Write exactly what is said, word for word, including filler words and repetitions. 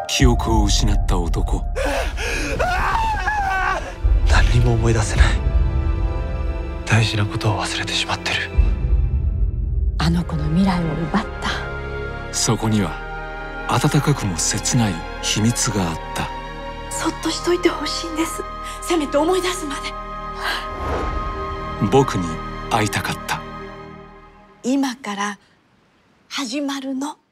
記憶を失った男。 何にも思い出せない。大事なことを忘れてしまってる。 あの子の未来を奪った。 そこには温かくも切ない秘密があった。 そっとしといてほしいんです。せめて思い出すまで。 僕に会いたかった。 今から始まるの。